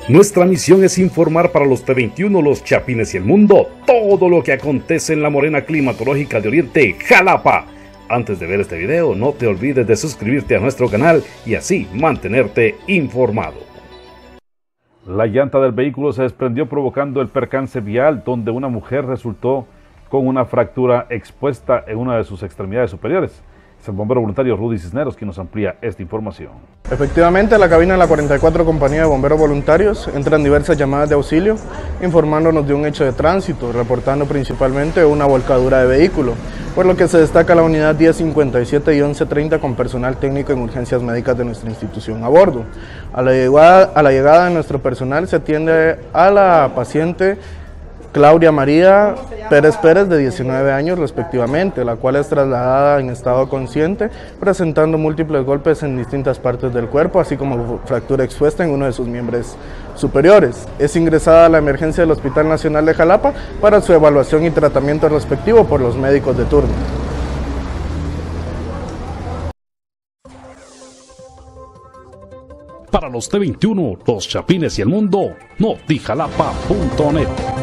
Nuestra misión es informar para los T21, los Chapines y el mundo todo lo que acontece en la morena climatológica de Oriente, Jalapa. Antes de ver este video, no te olvides de suscribirte a nuestro canal y así mantenerte informado. La llanta del vehículo se desprendió provocando el percance vial, donde una mujer resultó con una fractura expuesta en una de sus extremidades superiores. Es el bombero voluntario Rudy Cisneros quien nos amplía esta información. Efectivamente, a la cabina de la 44 Compañía de Bomberos Voluntarios entran diversas llamadas de auxilio informándonos de un hecho de tránsito, reportando principalmente una volcadura de vehículo, por lo que se destaca la unidad 1057 y 1130 con personal técnico en urgencias médicas de nuestra institución a bordo. A la llegada de nuestro personal se atiende a la paciente Claudia María Pérez de 19 años respectivamente, la cual es trasladada en estado consciente, presentando múltiples golpes en distintas partes del cuerpo, así como fractura expuesta en uno de sus miembros superiores. Es ingresada a la emergencia del Hospital Nacional de Jalapa para su evaluación y tratamiento respectivo por los médicos de turno. Para los T21, los Chapines y el mundo, notijalapa.net.